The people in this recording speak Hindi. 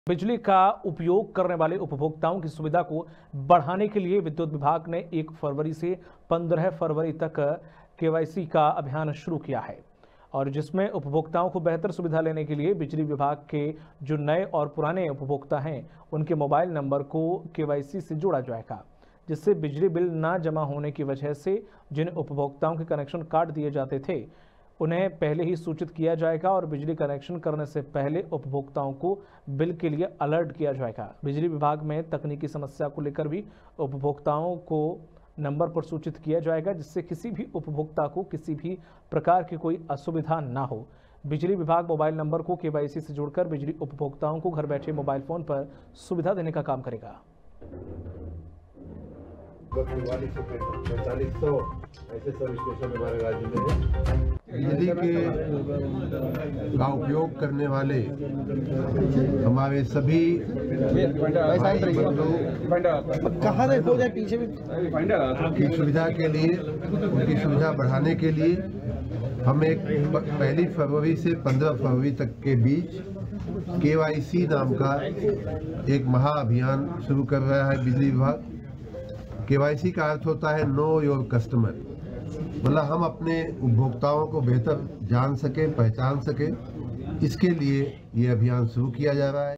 बिजली का उपयोग करने वाले उपभोक्ताओं की सुविधा को बढ़ाने के लिए विद्युत विभाग ने 1 फरवरी से 15 फरवरी तक केवाईसी का अभियान शुरू किया है और जिसमें उपभोक्ताओं को बेहतर सुविधा लेने के लिए बिजली विभाग के जो नए और पुराने उपभोक्ता हैं उनके मोबाइल नंबर को केवाईसी से जोड़ा जाएगा, जिससे बिजली बिल न जमा होने की वजह से जिन उपभोक्ताओं के कनेक्शन काट दिए जाते थे उन्हें पहले ही सूचित किया जाएगा और बिजली कनेक्शन करने से पहले उपभोक्ताओं को बिल के लिए अलर्ट किया जाएगा। बिजली विभाग में तकनीकी समस्या को लेकर भी उपभोक्ताओं को नंबर पर सूचित किया जाएगा, जिससे किसी भी उपभोक्ता को किसी भी प्रकार की कोई असुविधा ना हो। बिजली विभाग मोबाइल नंबर को केवाईसी से जोड़कर बिजली उपभोक्ताओं को घर बैठे मोबाइल फोन पर सुविधा देने का काम करेगा। 4500 ऐसे सब स्टेशन हमारे राज्य में है। बिजली का उपयोग करने वाले हमारे सभी की सुविधा के लिए, उनकी सुविधा बढ़ाने के लिए हम एक 1 फरवरी से 15 फरवरी तक के बीच केवाईसी नाम का एक महाअभियान शुरू कर रहा है बिजली विभाग। केवाईसी का अर्थ होता है नो योर कस्टमर, मतलब हम अपने उपभोक्ताओं को बेहतर जान सके, पहचान सके, इसके लिए ये अभियान शुरू किया जा रहा है।